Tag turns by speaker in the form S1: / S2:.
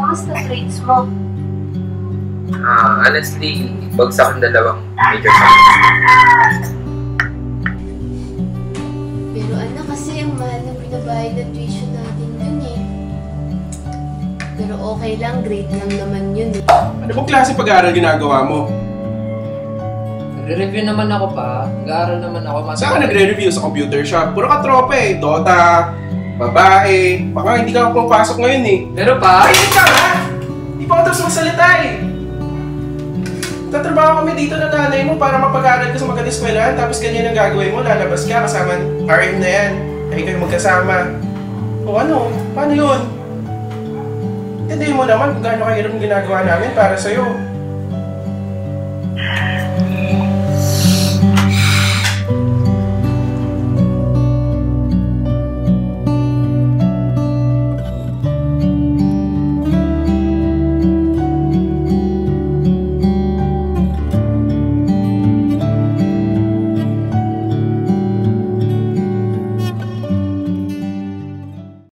S1: Kamusta grades mo?
S2: Honestly, bagsak ang dalawang major subjects.
S1: Pero anak, kasi ang mahal na binabayad ng tuition natin dun eh. Pero okay lang, grade lang naman yun eh.
S3: Ano bang klase pag-aaral ginagawa mo?
S2: Nagre-review naman ako pa. Nag-aaral naman ako.
S3: Saan ka nagre-review? Sa computer shop? Puro ka tropa eh. Dota, babae. Baka hindi ka pumapasok ngayon eh.
S2: Pero pa...
S3: Ay, ka nga! Di pa ako tapos magsalita eh. Tatrabaho kami dito ng nanay mo para mapag-aaral ka sa magandang eskwelahan, tapos ganyan ang gagawin mo, lalabas ka kasama RM na yan. Ay kayo magkasama. O ano? Paano yun? Intindihin mo naman kung gaano kahirap ang ginagawa namin para sa'yo.